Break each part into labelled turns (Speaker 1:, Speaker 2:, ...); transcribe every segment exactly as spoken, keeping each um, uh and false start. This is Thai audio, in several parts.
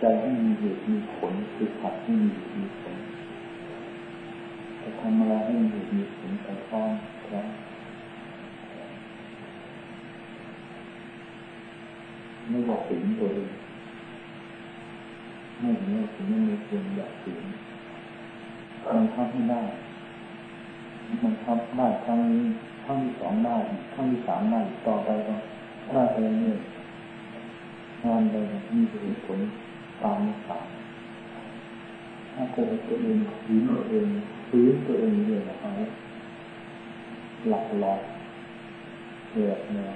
Speaker 1: ใจให้มีเหตุมีผลคือขัดให้มีเหตุมีผลจะทำอะไรให้มีเหตุมีผลไปพร้อมแล้วไม่อยากฝืนตัวเองไม่เห็นว่าถึงไม่มีควรอยากฝืนมันทำไม่ได้มันทำได้ครั้งนี้ครั้งที่สองได้ครั้งที่สามได้ต่อไปก็ได้ไปเรื่อยงานใดมีเหตุผลตามนิสัยถ้าโกหกตัวเองฝืนตัวเองฝืนตัวเองเรื่อยๆเอาหลักหลอกเกิดเนี่ย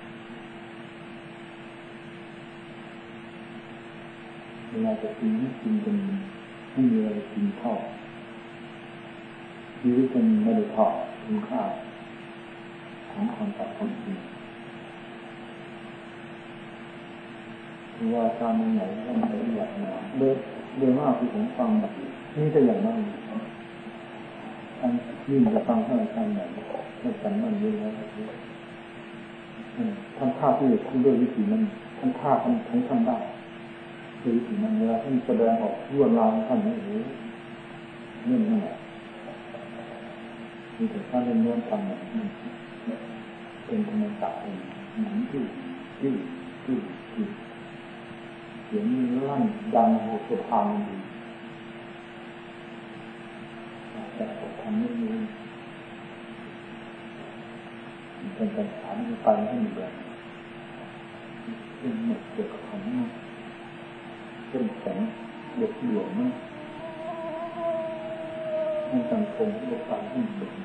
Speaker 1: เวลาจะกินไม่กินกันไม่มีอะไรกินเท่าชีวิตมันไม่ได้เท่าคุณค่าของความตัดความจริงคือว่าการเมืองไหนก็ไม่ได้อยากมาเดินเดินมากที่ผมฟังแบบนี่จะอย่างนั้นอันยิ่งจะฟังเท่าไหร่ไหนไม่จำมันเยอะแล้วท่านท่าที่ท่านด้วยวิธีนั้นท่านท่าท่านท่านทำได้ด้วยวิธีนั้นเวลาท่านแสดงออกรวดราวท่านนี่โอ้เรื่องนั้นมีแต่ท่านเรื่องเรื่องทำแบบนี้เป็นธรรมศาสตร์เองเหมือนที่ที่ที่ที่เสียงลั่นดังโหดสะพานดีแต่ทำไม่รู้เป็นปัญหาที่ไปให้มีแบบเป็นหมดเกี่ยวกับของเป็นแสงเด็กหลวงมั้งมันสังคมที่เราไปให้มีแบบ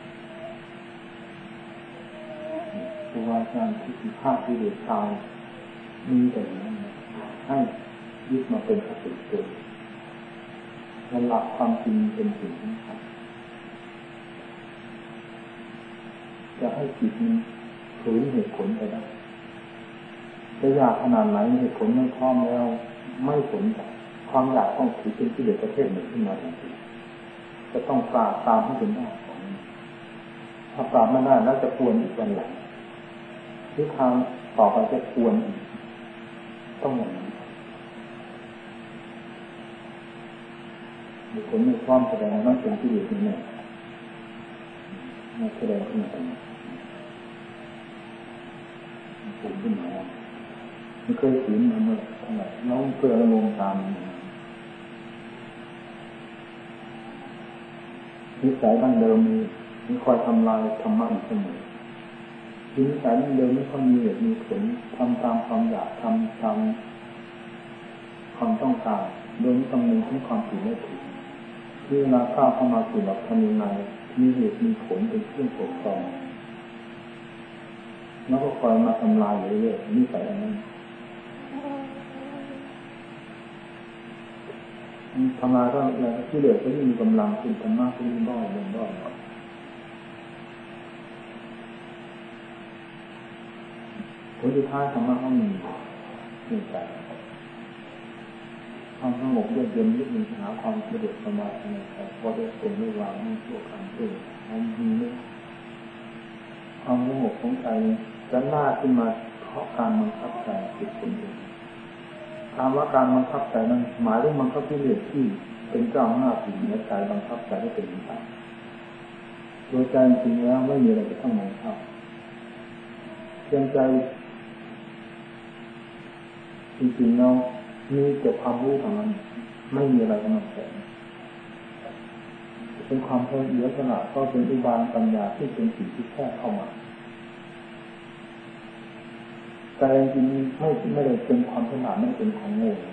Speaker 1: ตัวอาจารย์ที่ภาพที่เด็กชายมีแต่นั้นให้ยึดมาเป็นสติเกิดและหลักความจริงเป็นสิ่งสำคัญจะให้จิตมันฝืนเหตุผลไปได้จะอยากขนาดไหนเหตุผลไม่พร้อมแล้วไม่สนใจความอยากต้องถือเป็นกิเลสประเภทหนึ่งขึ้นมาทันทีจะต้องปราบตามให้เป็นได้ของถ้าปราบไม่ได้แล้วจะควรอีกวันหลังหรือทางต่อไปจะควรอีกต้องอย่างนี้เหตุผลไม่พร้อมแสดงว่าเป็นกิเลสนี่ไม่แสดงขึ้นมาเป็นฝืนขึ้นมาไม่เคยฝืนมาเมื่อเท่าไหร่น้องเพื่ออารมณ์ตามนิสัยดั้งเดิมมีมีคอยทำลายธรรมะอยู่เสมอนิสัยดั้งเดิมไม่ค่อยมีเหตุมีผลทำตามความอยากทำตามความต้องการโดยคำนึงถึงความผิดและถูกที่เวลาก้าวเข้ามาสู่หลักธรรมในมีเหตุมีผลเป็นเครื่องปกครองแล้วก็คอยมาทำลายอยู่เรื่อยๆนิสัยอันนั้นทำลายก็แล้วที่เหลือก็ยิ่งมีกำลังขึ้นกันมากขึ้นด้อยลงด้อยผลสุดท้ายธรรมะก็มีมีใจความสงบเยือกเย็นยึดมีหาความสะดวกสบายในใจพอได้เป็นไม่วางไม่ชั่วคำตื่นความดีความสงบของใจจะน่าขึ้นมาเพราะการบังคับใจจิตคนเองคำว่าการบังคับใจนั้นหมายถึงบังคับที่เหลือที่เป็นเจ้าหน้าที่ในใจบังคับใจให้เป็นไปโดยใจจริงแล้วไม่มีอะไรจะต้องบังคับเพียงใจจริงๆเรามีแต่ความรู้เท่านั้นไม่มีอะไรกำลังแฝงเป็นความเพียรเยอะขนาดก็เป็นอุบายปัญญาที่เป็นสิ่งที่แทรกเข้ามาแต่จริงๆไม่ไม่ได้เป็นความขนาดไม่เป็นความโง่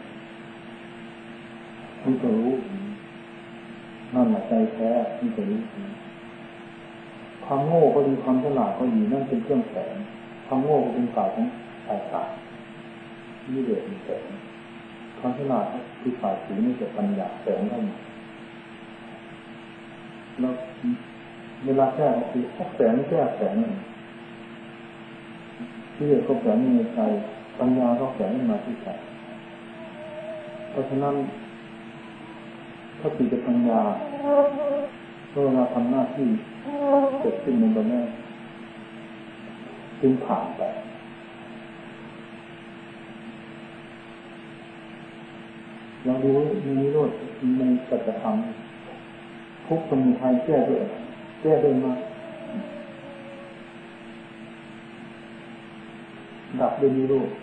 Speaker 1: ที่จะรู้นั่นแหละใจแท้ที่จะรู้ความโง่ก็ดีความฉลาดก็ดีนั่นเป็นเครื่องแฝงความโง่ก็เป็นฝ่ายของฝ่ายต่างนี่เดือดแฝงความฉลาดคือฝ่ายสีนี่จะปัญญาแฝงเข้ามาแล้วเวลาแก้ก็คือแค่แฝงแก้แฝงนั่นที่เดือดก็แฝงในใจปัญญาก็แฝงมาที่ใจเพราะฉะนั้นถ้าติดปัญญาเวลาทำหน้าที่เกิดขึ้นในตัวแม่จึงผ่านไปเราดูมีนิโรธมีสัจธรรมทุกสมุทัยแก้ด้วยแก้ด้วยมาดับด้วยนิโรธ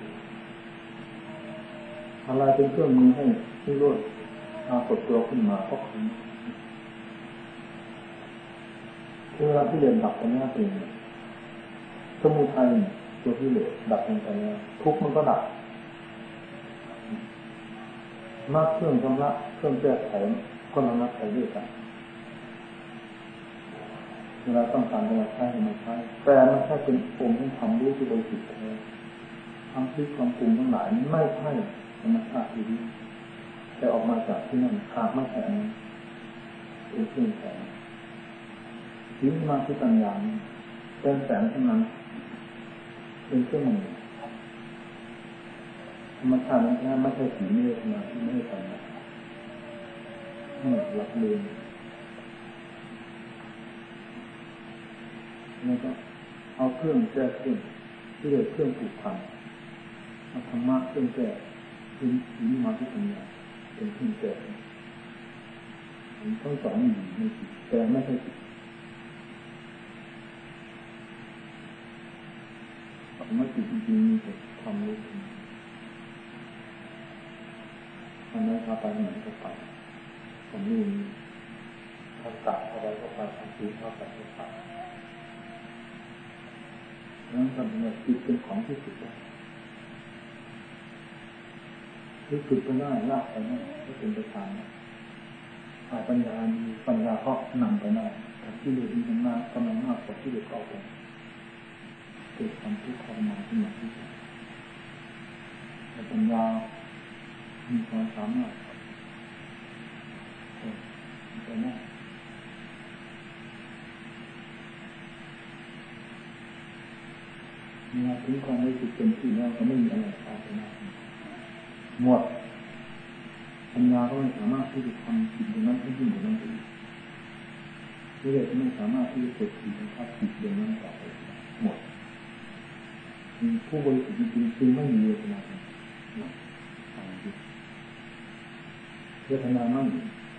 Speaker 1: อะไรเป็นเครื่องมือให้นิโรธปรากฏตัวขึ้นมาเพราะคือเวลาที่เรียนดับตรงนี้เองสมุทัยตัวที่เหลือดับลงไปแล้วทุกมันก็ดับมากเครื่องชำระเครื่องแก้ไขก็ระงับไปด้วยกันเวลาต้องการจะมาใช้ให้มันใช้แต่มันแค่เป็นองค์ที่ทำรู้ที่บริสุทธิ์แท้ทั้งที่ความปรุงทั้งหลายไม่ใช่ธรรมชาติที่ดีแต่ออกมาจากที่นั่นขาดไม่แข็งเป็นเครื่องแข็งยิ่งมาที่ปัญญาเป็นแสงเท่านั้นเป็นเครื่องมือธรรมชาตินั้นไม่ใช่สีเมฆนะไม่ใช่ปัญญาไม่รับเรียนแล้วก็เอาเครื่องแก้เครื่องที่เรียกเครื่องผูกพันเอาธรรมะเครื่องแก้ถึงถึงมาที่ปัญญาเป็นเครื่องแก้ทั้งสองอยู่ในจิตแต่ไม่ใช่จิตธรรมะจิตจริงๆมีแต่ความรู้ทำไมพาไปไหนก็ไปผมรู้ถ้ากลับอะไรก็ไปทำสิ่งเข้าไปก็ไปนั้นทำให้จิตเป็นของที่สุดได้ที่สุดไปได้ลากไปได้ก็เป็นไปตามอาปัญญามีปัญญาก็นำไปได้แต่ที่เหลือมีกำลังกำลังมากกว่าที่เหลือก็เป็นเกิดความทุกข์ทรมานขึ้นมาที่สุดแต่ปัญญามีความสามารถไปได้เมื่อถึงความรู้สึกเป็นที่แล้วก็ไม่มีอะไรตามไปได้หมดปัญญาก็ไม่สามารถที่จะทำสิ่งนั้นให้ยิ่งกว่านั้นอีกที่เหลือไม่สามารถที่จะเกิดสิ่งที่ทับจิตอย่างนั้นต่อไปหมดผู้บริสุทธิ์จริงๆคือไม่มีเวทนาเวทนาไม่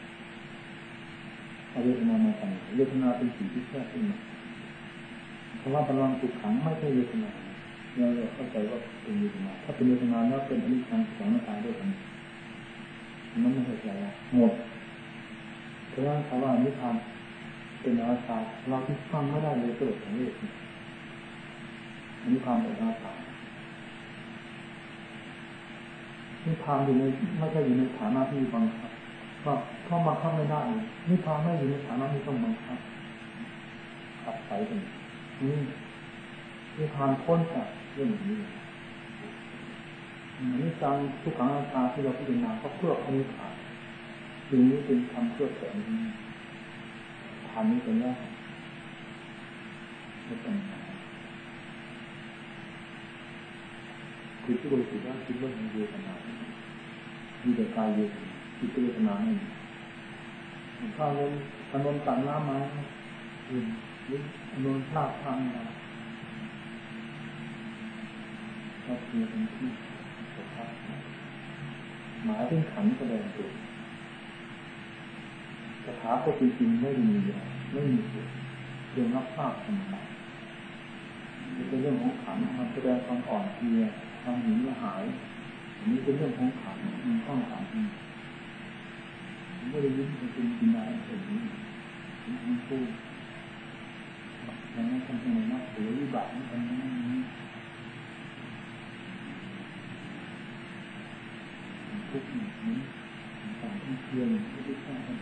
Speaker 1: เอาเวทนามาทำเวทนาเป็นสิ่งที่แท้ขึ้นมาเพราะว่าพลังสุขขังไม่ใช่เวทนาเราเข้าใจว่าเป็นเวทนาถ้าเป็นเวทนาแล้วเป็นอนิจจังของนักการด้วยกันมันไม่เข้าใจหมดเพราะว่าคำว่านิพพานเป็นอนัตตาเราที่ฟังไม่ได้เลยเกิดของเวทนิพพานเป็นอนัตตานิพพานอยู่ในไม่ใช่อยู่ในฐานะที่บังคับก็เข้ามาเข้าไม่ได้นิพพานไม่อยู่ในฐานะที่ต้องบังคับขับไปถึงนี่นิพพานพ้นจากเรื่องนี้นิจังทุกขังอนัตตาที่เราพิจารณาก็เพื่ออนิพพานสิ่งนี้เป็นคำเพื่อแสงทานนี้เป็นแรกไม่เป็นคือที่บริสุทธิ์ว่าคิดว่ามีเวทนามีแต่กายเวทนาจิตเวทนาไม่มีถ้าเราอารมณ์ต่างน้ำมาอื่นหรืออารมณ์ลากทางมาก็คือเป็นที่สุภาพหมายถึงขันแสดงตัวสถาปัตย์จริงไม่มีไม่มีเเพียงรับทราบธรรมดาเป็นเรื่องของขันมันแสดงความอ่อนเพลียความหนีหายอันนี้เป็นเรื่องของขันมันต้องขันไม่ได้ยึดเป็นจริงอะไรอย่างนี้มันพูดอย่างนั้นทำให้นักเสียวิบัติทำอย่างนี้ทุกอย่างนี้ต่างที่เพียงที่ได้ทราบกัน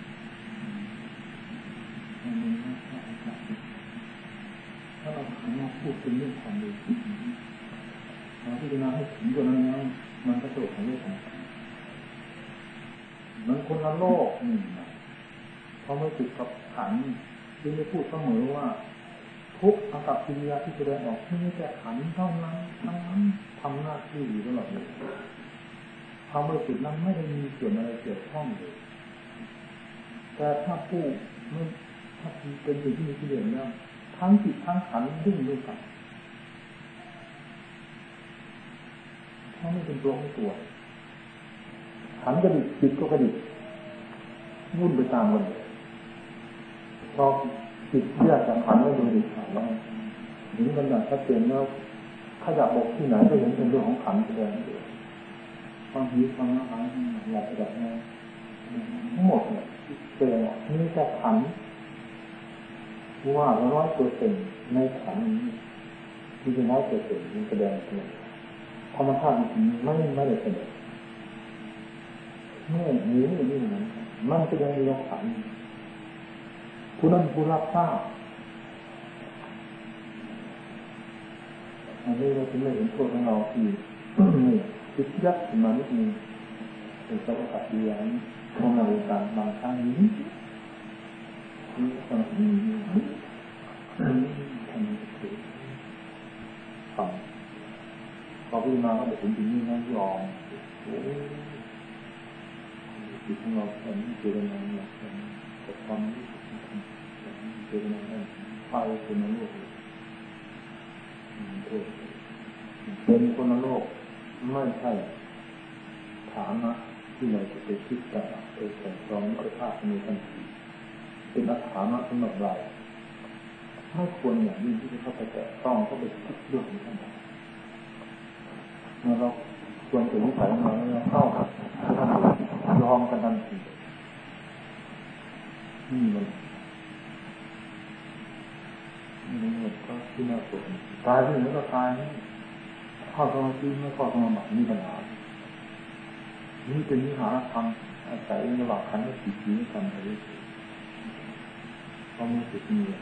Speaker 1: มันมีหน้าที่อากาศถ้าเราขันมาพูดเป็นเรื่องความดีเราพิจารณาให้ถึงตัวนั้นแล้วมันก็โจทย์ของเรื่องของมันคนละโลกนี่นะเพราะไม่ติดกับขันจึงได้พูดเสมอว่าทุกอากับกิริยาที่แสดงออกที่นี่แต่ขันเท่านั้นทั้งนั้นทำหน้าที่อยู่ตลอดเลยความบริสุทธิ์นั้นไม่ได้มีส่วนอะไรเกี่ยวข้องเลยแต่ถ้าผู้ไม่ถ้าเป็นสิ่งที่มีกิเลสแล้วทั้งจิตทั้งขันดึงด้วยกันเพราะไม่เป็นตัวของตัวทขันกระดิกจิตก็กระดิกวุ่นไปตามกันพอจิตแยกจากขันแล้วดูดิแล้วถึงกันอย่างชัดเจนแล้วขยับบกที่ไหนก็เห็นเป็นเรื่องของขันแสดงอยู่ความหิวความอาหารหลับแบบนี้ทั้งหมดเนี่ยแสดงออกนี่แค่ขันว่าร้อยเปอร์เซ็นต์ในขันนี้ที่เป็นร้อยเปอร์เซ็นต์มันแสดงตัวธรรมชาติจริงไม่ไม่ได้แสดงเมื่อหิวอย่างนี้เหมือนกันมันแสดงในขันผู้นั้นผู้รับทราบอันนี้เราถึงได้เห็นโทษของเราที่นี่คิดยักขึ้นมานิดนึงเป็นสัพพะเดียนของเราการบางครั้งนี้นี่ก็อืมทำให้เกิดฟังพอพี่มาก็บอกถึงที่นี่นั่งยอมโอ้จิตของเราเป็นเจริญเนี่ยเป็นความเจริญเนี่ยไฟเป็นนรกเป็นคนโลกไม่ใช่ฐานะที่เราจะไปคิดกันไปแต่งตรองมิตรภาพในทันทีเป็นอัตฐานะสำหรับเราไม่ควรอย่างยิ่งที่จะเข้าไปแตะต้องเข้าไปคิดเรื่องนี้ทั้งหมดเมื่อเราควรถึงนิสัยมาแล้วเข้ากับท่านยอมกันทันทีนี่มันนี่มันก็ที่น่าสนตายที่ไหนก็ตายเข้าสมาธิไม่เข้าสมาบัติมีปัญหานี่เป็นวิหารธรรมอาศัยระหว่างขันธ์กับจิตนี้กันไปเรื่อยๆความรู้สึกมี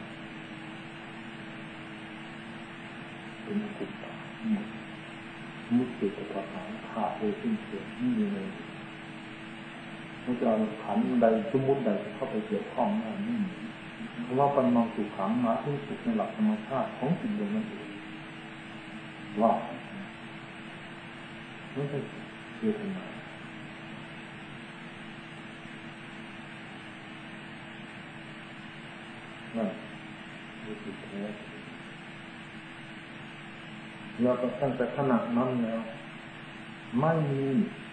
Speaker 1: เป็นกุศลมุติตถาคตขาดเลยสิ้นเชิงไม่มีเลยเราจะเอาขันธ์ใดสมมุติใดเข้าไปเกี่ยวข้องนั่นนี่เพราะว่าปัญญาสุขังมาที่สุดในหลักธรรมชาติของสิ่งเดียวนั้นเองว่าไม่ใช่เวทนานั่นคือจิตแท้เราก็ตั้งแต่ขณะนั้นแล้วไม่มี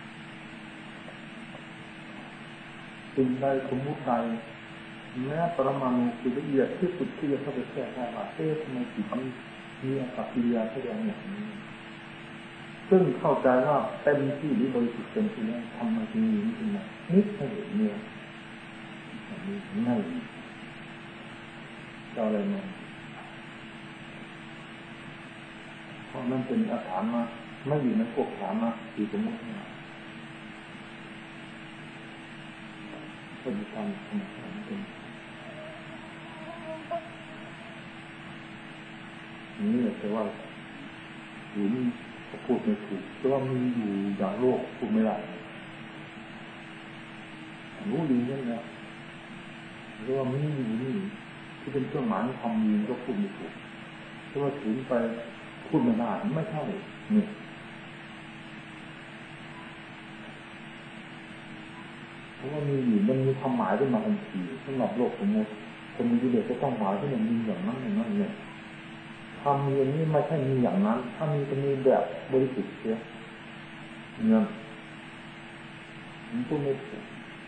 Speaker 1: สิ่งใดสมมุติใดแม้ปรมาณูคือละเอียดที่สุดที่จะเข้าไปแก้ได้ว่าเอ๊ะทำไมจิตนี้มีอาการกิริยาแสดงอย่างนี้ซึ่งเข้าใจว่าเต็มที่หรือบริสุทธิ์เต็มที่แล้วทำมาจริงนี้จริงนะนิดให้เห็นเนี่ยอันนี้ง่ายจะอะไรมาเพราะนั่นเป็นอาถรรพ์มาไม่อยู่ในพวกฐานมาคือสมมตินะเป็นความธรรมชาติเป็นนี่แต่ว่าอยู่นี่เขาพูดไม่ถูกแต่ว่ามีอยู่อย่างโลกพูดไม่ได้รู้ดีนั่นแหละเรียกว่ามีอยู่นี่ที่เป็นเครื่องหมายความมีก็พูดไม่ถูกแต่ว่าถึงไปพูดไม่ได้ไม่ใช่เนี่ยเพราะว่ามีอยู่มันมีความหมายขึ้นมาทันทีสำหรับโลกสมมติคนมีกิเลสก็ต้องหมายที่มันมีอย่างนั้นอย่างนั้นเนี่ยความมีอย่างนี้ไม่ใช่มีอย่างนั้นถ้ามีจะมีแบบบริสุทธิ์เสียเนี่ยมันพูดไม่ถูก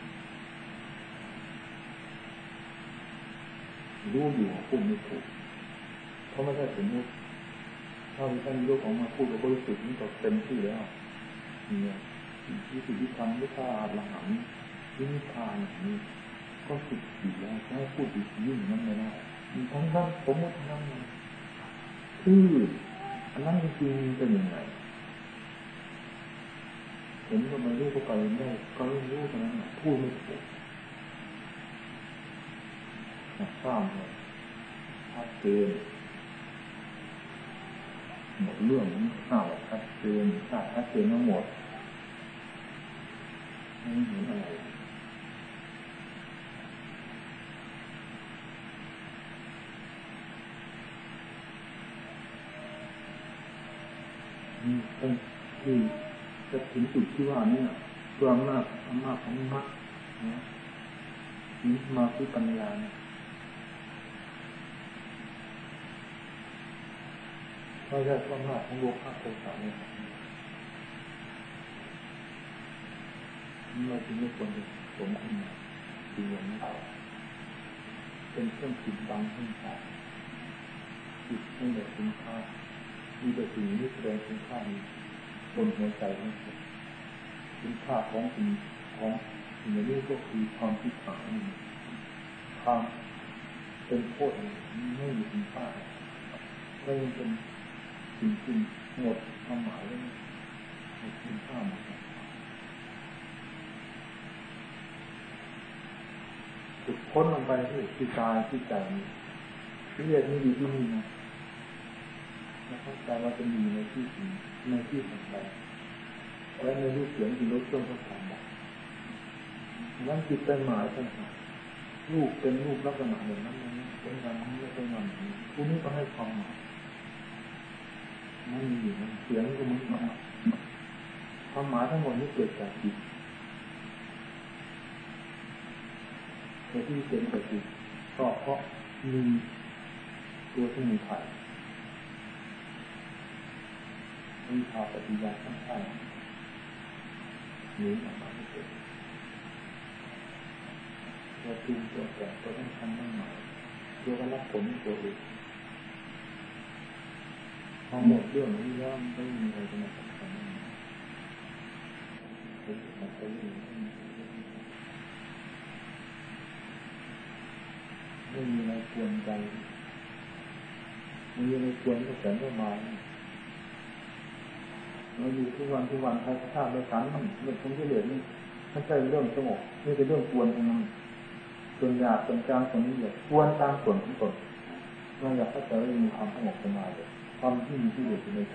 Speaker 1: รู้อยู่พูดไม่ถูกเพราะไม่ใช่สมมติถ้ามีท่านยกออกมาพูดกับบริสุทธิ์นี่ก็เต็มที่แล้วเนี่ยวิสุทธิธรรมวิชาอรหันต์วินิพพานนี่ก็สุดขีดแล้วถ้าพูดอีกยิ่งนั้นไม่ได้มีทั้งนั้นสมมติทั้งนั้นคืออันนั้นจริงๆเป็นยังไงเห็นว่ามันรู้เข้าไปได้ก็รู้รู้ตรงนั้นพูดไม่ถูกทราบเลยชัดเจนหมดเรื่องข่าวชัดเจนทราบชัดเจนทั้งหมดไม่เห็นอะไรนี่เป็นที่จะถึงจุดที่ว่านี่ตัวอำนาจอำนาจของมรรคนะนี่มาที่ปัญญาเนี่ยไม่ใช่อำนาจของโลภะโทสะเนี่ยเราจึงไม่ควรจะสวมขึ้นมาดีอย่างนี้เป็นเครื่องปิดบังขึ้นมาจิตไม่ได้คุณค่ามีแต่สิ่งที่แสดงคุณค่าบนหัวใจของเราคุณค่าของสิ่งของสิ่งนี้ก็คือความคิดหายความเป็นโทษไม่มีคุณค่าไม่เป็นสิ่งที่หมดความหมายเลยหมดคุณค่าหมดจุดพ้นลงไปที่ที่กายที่ใจที่เรียกนี่อยู่ที่นี่นะแล้วเข้าใจว่าจะมีในที่สิ่งในที่สิ่งใดและในรูปเสียงที่ลดช่วงของการแบบนั่นจิตเป็นหมายเป็นหมายรูปเป็นรูปลักษณะอย่างนั้นนั้นเป็นงานนี้เป็นงานนี้ผู้นี้ก็ให้ความหมายไม่มีอยู่นะเสียงก็เหมือนกันความหมายทั้งหมดนี้เกิดจากจิตแต่ที่เกิดจากจิตก็เพราะมีตัวที่มีไผ่มีภาวะปฏิญาณทั้งหลายนี้ออกมาไม่เกิดตัวจริงตัวแก่ตัวต้องทำต้องหมายตัวก็รับผลตัวเองพอหมดเรื่องนี้แล้วไม่มีอะไรจะมาสำคัญเป็นมันเป็นไม่มีอะไรควรใจไม่มีอะไรควรก็แสนก็มาเราอยู่ทุกวันทุกวันใครทราบเลยสารมันเรื่องของกิเลสนี่ไม่ใช่เรื่องสงบนี่เป็นเรื่องควรทั้งนั้นส่วนหยาบส่วนกลางส่วนนี้เลยควรตามส่วนของตนเราอยากให้ใจมีความสงบสมาธิความที่มีกิเลสอยู่ในใจ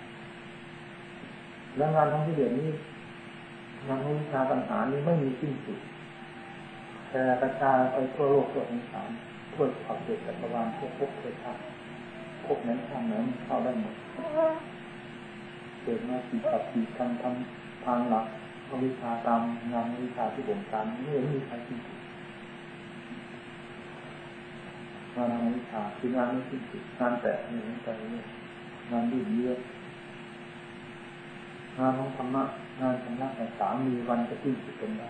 Speaker 1: และงานของกิเลสนี้งานของวิชาปัญหานี้ไม่มีสิ้นสุดแผ่กระจายไปทั่วโลกทั่วสงสารทั่วขอบเขตจักรวาลทั่วภพทั่วชาติภพนั้นข้างนั้นเข้าได้หมดเกิดมาสี่กับสี่ทำทำทางหลักวิชาตามงานวิชาที่บ่งการไม่มีใครสิ้นสุดงานวิชาคืองานไม่สิ้นสุดงานแต่ไม่เหมือนกันเลยงานดื้อเยื้องานของธรรมะงานธรรมะแต่สามมีวันจะสิ้นสุดกันได้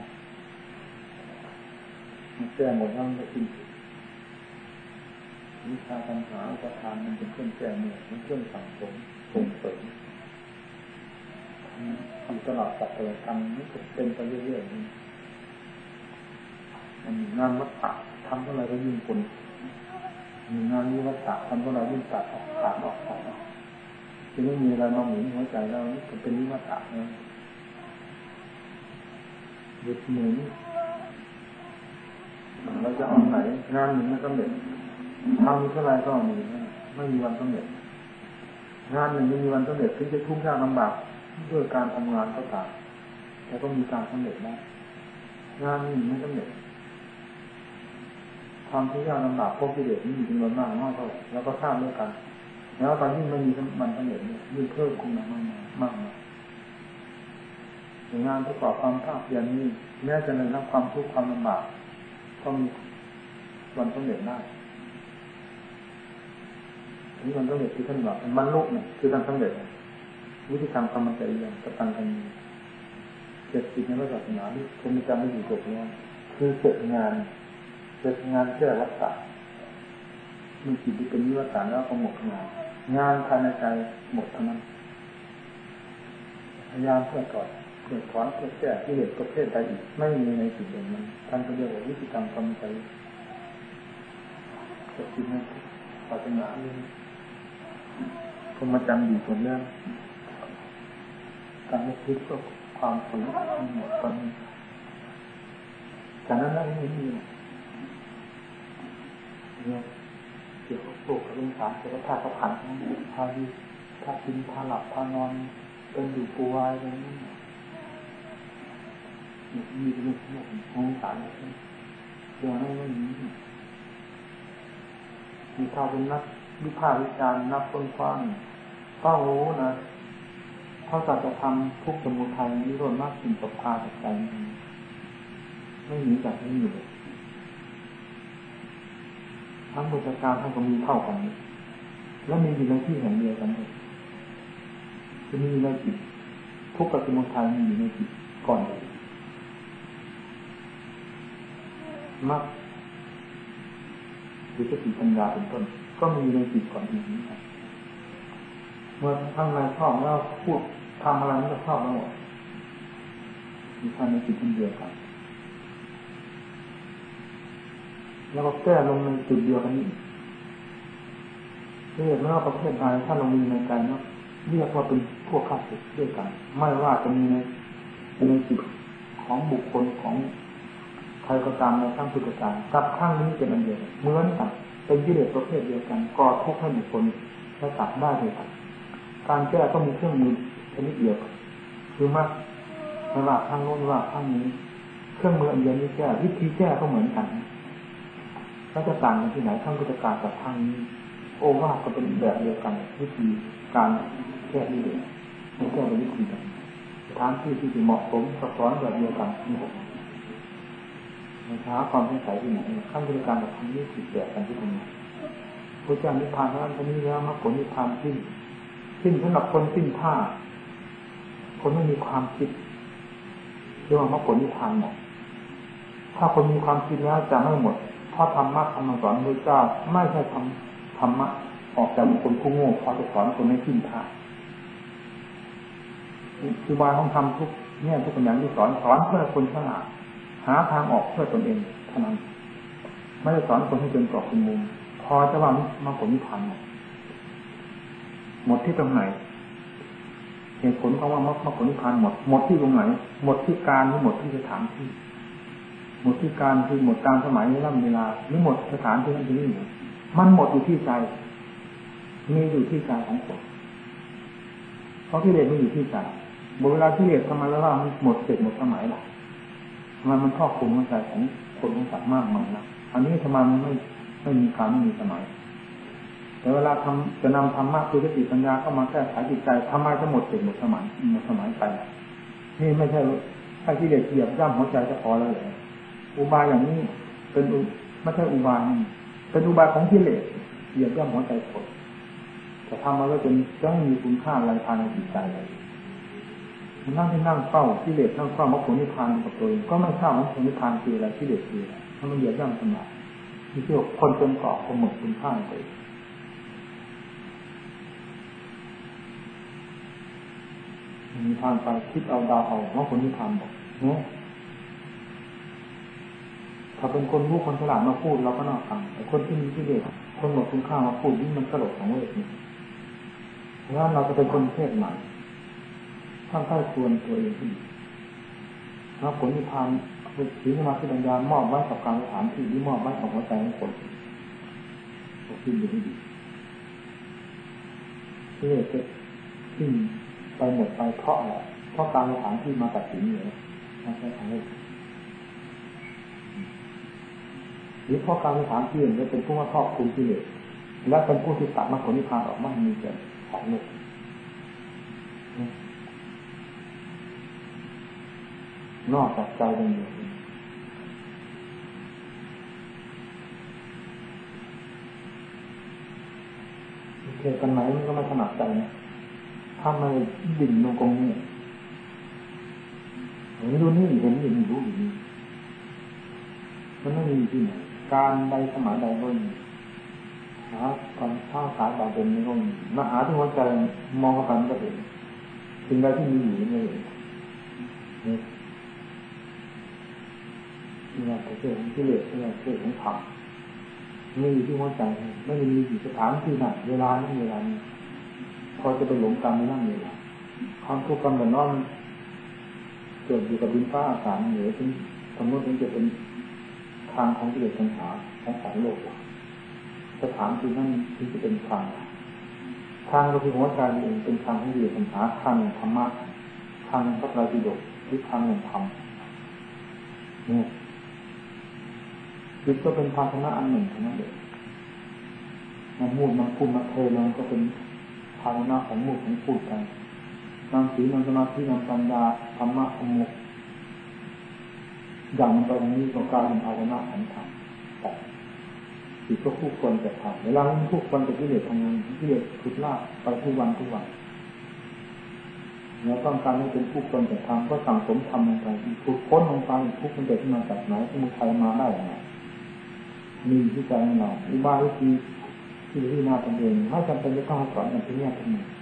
Speaker 1: มันแก้หมดแล้วมันจะสิ้นสุดวิชาปัญหาอุปทานมันเป็นเครื่องแก้เมื่อเป็นเครื่องสั่งสมส่งเสริมอยู่ตลอดสัปดาห์กันนี่เป็นไปเรื่อยๆนี่มันงานวัฏฏะทำเท่าไรก็ยิ่งผลมีงานนี้วัฏฏะทำเท่าไรยิ่งตัดออกขาดออกขาดออกจะไม่มีอะไรมาหมุนหัวใจเราจะเป็นนิวัฏฏะนะหยุดหมุนเราจะเอาไหนงานหนึ่งไม่สำเร็จทำเท่าไรก็มีไม่มีวันสำเร็จงานหนึ่งไม่มีวันสำเร็จถึงจะทุ่มยากลำบากด้วยการทำงานก็ตามแต่ต้องมีการสำเร็จนะงานหนึ่งไม่สำเร็จความทุกข์ยากลำบากพวกกิเลสนี่มีจำนวนมากน้อยเท่าไหร่แล้วก็ข้ามด้วยกันแล้วตอนที่มันมีมันสำเร็จนี่ยิ่งเพิ่มขึ้นมามากมากงานประกอบความภาคเพียรนี้แม้จะได้รับความทุกข์ความลำบากก็มีวันสำเร็จได้นี่มันสำเร็จที่ท่านบอกมันลุกเนี่ยคือการสำเร็จวิธีการทำมันจะอย่างกระตันกันเจ็ดสิบในพระศาสนาที่ผมจำไม่อยู่จบแล้วคือเสร็จงานเสร็จงานแก้วัฏฏะมีจิตที่เป็นวิวัฏฏะแล้วก็หมดงานงานภายในใจหมดเท่านั้นพยายามเพื่อก่อนเพื่อถอนเพื่อแก้ที่เหลือประเภทใดอีกไม่มีในสิ่งเหล่านั้นท่านก็เรียกว่าวิธีการทำใจเจ็ดสิบในศาสนานี้ผมมาจำอยู่ส่วนแรกการไม่คิดก็ความฝืนทั้งหมดตอนนี้จากนั้นแล้วไม่มีเนี่ยเกี่ยวกับโลกกับเรื่องสารเกี่ยวกับธาตุขันธ์ทั้งหมดพาดีพากินพาหลับพานอนเป็นอยู่ปูวายอะไรนี่มีเรื่องโลกของสารเรื่องนั้นไม่มีมีข้าวเป็นนักวิพากษ์วิจารณ์นักค้นคว้าต้องรู้นะเขาสัจธรรมทุกสมุทัยนิโรธมรรคสิ่งตกพาจากใจไม่หนีจากที่นี่เลยทั้งบริการทั้งก็มีเท่ากันแล้วมีอยู่ในที่แห่งเดียวกันเลยจะมีในจิตทุกสมุทัยมีอยู่ในจิตก่อนเลยมรรคหรือสติปัญญาเป็นต้นก็มีในจิตก่อนอีกนี้ครับเมื่อข้างในชอบแล้วพูดทำอะไรมันก็ชอบแล้วหมดมีทางในจิตเดียวกันแล้วก็แก้ลงในจุดเดียวกันนี้เรียกว่าประเภทใดถ้าเรามีในใจเนาะเรียกว่าเป็นพวกข้าศึกด้วยกันไม่ว่าจะมีในในจิตของบุคคลของใครก็ตามในขั้งพุทธการกับข้างนี้เป็นอันเดียวเหมือนกันเป็นกิเลสประเภทเดียวกันก่อทุกข์ให้บุคคลและตัดได้เลยครับการแก้ก็มีเครื่องมือชนิดเดียวคือว่าไม่ว่าข้างโน้นว่าข้างนี้เครื่องมืออันเดียวนี้แก้วิธีแก้ก็เหมือนกันแล้วจะต่างกันที่ไหนข้างพุทธการกับข้างนี้โอวาทก็เป็นแบบเดียวกันวิธีการแก้ที่เดียวไม่แก้เป็นวิธีกันสถานที่ที่เหมาะสมสอนแบบเดียวกันนี่หาความสงสัยที่ไหนขั้นบริการกับคำนี้ผิดแบบกันที่ตรงนี้พระเจ้านิพพานนั้นตรงนี้แล้วมรรคผลนิพพานสิ้นสิ้นสำหรับคนสิ้นท่าคนไม่มีความคิดเรียกว่ามรรคผลนิพพานหมดถ้าคนมีความคิดแล้วจะไม่หมดเพราะธรรมะคำสอนพระเจ้าไม่ใช่ทำธรรมะออกจากบุคคลผู้โง่เขาจะสอนคนไม่สิ้นท่าคือบายของธรรมทุกแง่ทุกอย่างที่สอนสอนเพื่อคนฉลาดหาทางออกเพื่อตนเองเท่านั้นไม่ได้สอนคนให้เป็นกรอบเป็นมุมพอจะว่ามาผลนิพพานหมดหมดที่ตรงไหนเหตุผลของว่ามรรคผลนิพพานหมดหมดที่ตรงไหนหมดที่การหรือหมดที่สถานที่หมดที่การคือหมดการสมัยเวลาเวลาหรือหมดสถานที่นั้นที่นี่มันหมดอยู่ที่ใจมีอยู่ที่ใจของคนเพราะที่เด็กไม่อยู่ที่ใจเวลาที่เด็กทำไมแล้วว่ามันหมดเสร็จหมดสมัยหรอทำไมมันครอบคลุมหัวใจของคนของสัตว์มากมายนะอันนี้ทำไมมันไม่ไม่มีการไม่มีสมัยแต่เวลาทำจะนำธรรมะคือสติปัญญาเข้ามาแก้ไขจิตใจทำไมจะหมดเสร็จหมดสมัยหมดสมัยไปนี่ไม่ใช่ไอ้ที่เด็กเหยียบย่ำหัวใจจะพอแล้วเลยอุบายอย่างนี้เป็นไม่ใช่อุบายเป็นอุบายของกิเลสเหยียบย่ำหัวใจคนแต่ทำมาแล้วจนจะไม่มีคุณค่าอะไรภายในจิตใจเลยนั่งที่นั่งเฝ้ากิเลสนั่งเฝ้ามรรคผลนิพพานกับตัวเองก็ไม่ทราบว่ามรรคผลนิพพานคืออะไรกิเลสคืออะไรถ้ามันเหยียบย่ำสมาที่เรียกคนเป็นเกาะคนหมดคุณค่าไปมีทางไปคิดเอาดาวเอามรรคผลนิพพานบอกเนาะถ้าเป็นคนรู้คนฉลาดมาพูดเราก็น่าฟังแต่คนที่มีกิเลสคนหมดคุณค่ามาพูดนี่มันกระโดดของเวทนี่เพราะฉะนั้นเราจะเป็นคนเพศใหม่ท่านใกล้ควรตัวเองที่มรรคผลนิพพานศีลสมาธิปัญญามอบไว้กับการสถานที่ที่มอบไว้กับหัวใจของคนที่ดีดีที่จะที่ไปหมดไปเพราะอะไรเพราะการสถานที่มาตัดสินเลยไม่ใช่ทางเลือกหรือเพราะการสถานที่จะเป็นผู้ว่าครอบคุมกิเลสและเป็นผู้ที่ตัดมรรคผลนิพพานออกมามีเกิดของโลกนอกจากใจเป็นอยู่เทกันไหนมันก็ไม่ถนัดใจนะถ้ามันดิ่งลงตรงนี้เห็นดูนี่เห็นเห็นรู้อยู่นี่มันไม่มีที่ไหนการใดสมัยใดก็มีหาความท่าสายบาดเป็นนี่ก็มีมาหาที่หัวใจมองเข้าไปก็เห็นสิ่งใดที่มีอยู่ไม่เห็นนี่นี่ว่าเรื่องของกิเลสนี่ว่าเรื่องของธรรมมีอยู่ที่หัวใจไม่ได้มีอยู่สถานที่ไหนเวลาไม่เวลานี้พอจะไปหลงกรรมไม่นั่งเลยความทุกข์กรรมแบบนั้นเกิดอยู่กับดินฟ้าอากาศเหนือถึงสมมติมันจะเป็นทางของกิเลสปัญหาของสารโลกสถานที่นั่นที่จะเป็นทางทางก็คือหัวใจเองเป็นทางของกิเลสปัญหาทางธรรมะทางพระไตรปิฎกหรือทางแห่งธรรมเนี่ยจิตก็เป็นภาชนะอันหนึ่งเท่านั้นเองมันมูดมันพูดมันเทลงก็เป็นภาชนะของมูดของพูดกันนำศีลนำสมาธินำปัญญาธรรมะธรรมะอย่างมันไปตรงนี้ก็กลายเป็นภาชนะของธรรมแต่จิตก็คู่ควรจะทำเวลามันคู่ควรจะกิเลสทำงานกิเลสขุดลากไปทุกวันทุกวันแล้วต้องการให้เป็นผู้ควรจะทำก็สั่งสมทำลงไปขุดค้นลงไปทุกมันเกิดขึ้นมาจากไหนที่มันใครมาได้ยังไงมีที่ใจของเราอุบายวิธีที่ที่นาตนเองไม่จำเป็นจะต้องสอนอย่างที่นี่ทั้งนั้น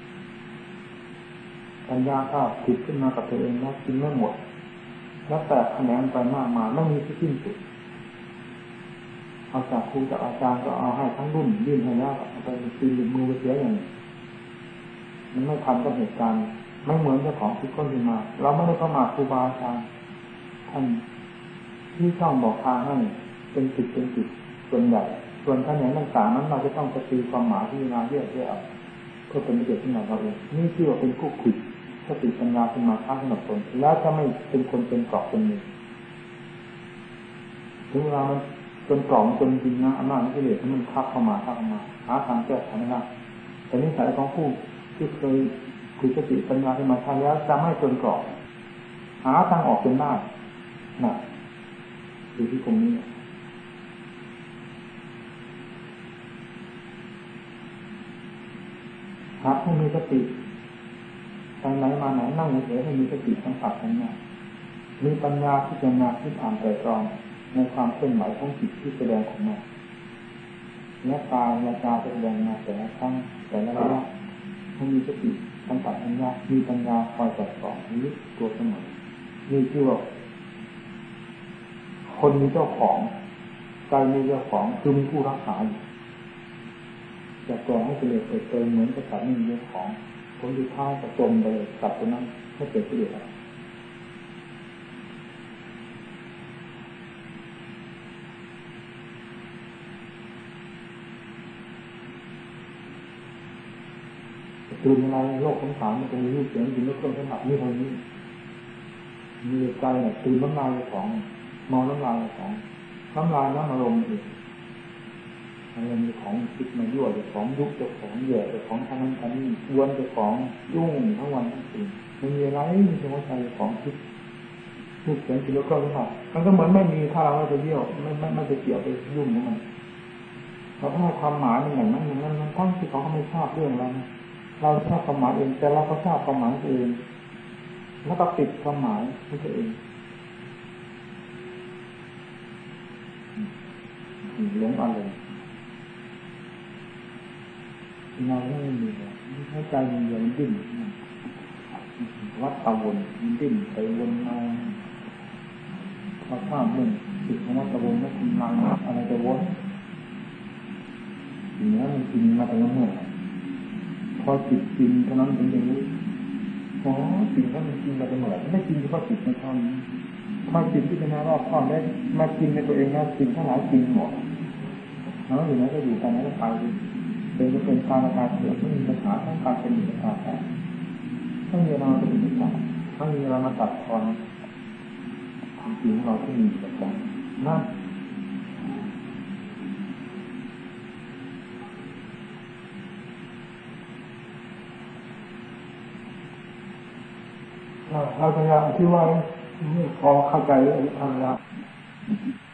Speaker 1: ปัญญาถ้าติดขึ้นมากับตัวเองแล้วกินไม่หมดแล้วแตกแขนงไปมากมายไม่มีที่สิ้นสุดเอาจากครูจากอาจารย์ก็เอาให้ทั้งรุ่นยื่นให้แล้วเอาไปตีหลุดมือไปเสียอย่างมันไม่ทันกับเหตุการณ์ไม่เหมือนเจ้าของคิดค้นขึ้นมาเราไม่ได้เข้ามาครูบาอาจารย์ท่านที่ช่องบอกทางให้เป็นจิตเป็นจิตส่วนใหญ่ส่วนแขนงต่างๆนั้นเราจะต้องไปตีความหมายที่มาเยอะๆเอาเพื่อเป็นประโยชน์ขึ้นมาเราเองนี่ที่ว่าเป็นผู้ขุดสติปัญญาขึ้นมาทั้งขนมตนแล้วจะไม่เป็นคนเป็นกรอบเป็นมือถึงเวลามันจนกล่องจนจริงนะอำนาจกิเลสมันทับเข้ามาทับเข้ามาหาทางแก้ไขไม่ได้แต่นิสัยของผู้ที่เคยคุยสติปัญญาขึ้นมาทันแล้วจะไม่จนกล่องหาทางออกจนได้น่ะอยู่ที่ตรงนี้หาผู้มีสติไปไหนมาไหนนั่งเฉยให้มีสติสัมผัสทั้งนั้นมีปัญญาที่จะมาที่อ่านแต่ตรองในความเคลื่อนไหวของจิตที่แสดงออกมาและกายวาจาแสดงมาแต่ละครั้งแต่ละระยะให้มีสติสัมผัสปัญญามีปัญญาคอยจัดกรองนี้ตัวเสมอนี่คือว่าคนมีเจ้าของใจมีเจ้าของคือมีผู้รักษาจะกรองให้กิเลสเกิดเติมเหมือนกับสัตว์มีเจ้าของคนที่ท้ายจะจมไปสัตว์ตัวนั้นไม่เกิดกิเลสอะไรตื่นอะไรโลกของฐานมันจะมีรูปเสียงจริงแล้วเครื่องสัมผัสนี่เท่านี้มีใจเนี่ยตื่นน้ำลายของมองน้ำลายของน้ำลายน้ำอารมณ์อีกอารมณ์ของคิดมายั่วจะของยุบจะของเหยื่อจะของทางนั้นทางนี้วนจะของยุ่งทั้งวันทั้งคืนมันมีอะไรมีเฉพาะใจของคิดรูปเสียงจริงแล้วเครื่องสัมผัสมันก็เหมือนไม่มีถ้าเราไม่ไปเยี่ยวไม่ไม่ไม่ไปเกี่ยวไปยุ่งกับมันเราต้องให้ความหมายมันอย่างนั้นอย่างนั้นมันทั้งที่เขาไม่ชอบเรื่องเราเราชอบความหมายเองแต่เราก็ชอบความหมายเองแล้วก็ติดความหมายของตัวเองหลงอารมณ์เราไม่มีเลยให้ใจมันเดียวมันดิ้นวัดตะวนมันดิ้นไปวนมาพอข้ามเรื่องจิตของวัดตะวนแล้วคุณลังอะไรจะวนอย่างนี้มันกินมาแต่ละเมื่อพอจิตกินเท่านั้นถึงจะรู้อ๋อสิ่งนั้นมันกินมาแต่เมื่อไม่กินเฉพาะจิตในทางพอจิตที่เป็นรอบครอบได้มากินในตัวเองแล้วสิ่งทั้งหลายกินหมดแล้วอยู่นั้นก็อยู่กันแล้วก็ไปเป็นจะเป็นการราคาเสื่อมไม่มีปัญหาทั้งการเป็นปัญหาแต่ถ้ามีเราเป็นปัญหาถ้ามีเรามาตัดทอนความจริงของเราที่มีปัญหานั่นเราพยายามที่ว่าพอเข้าใจอะไรแล้ว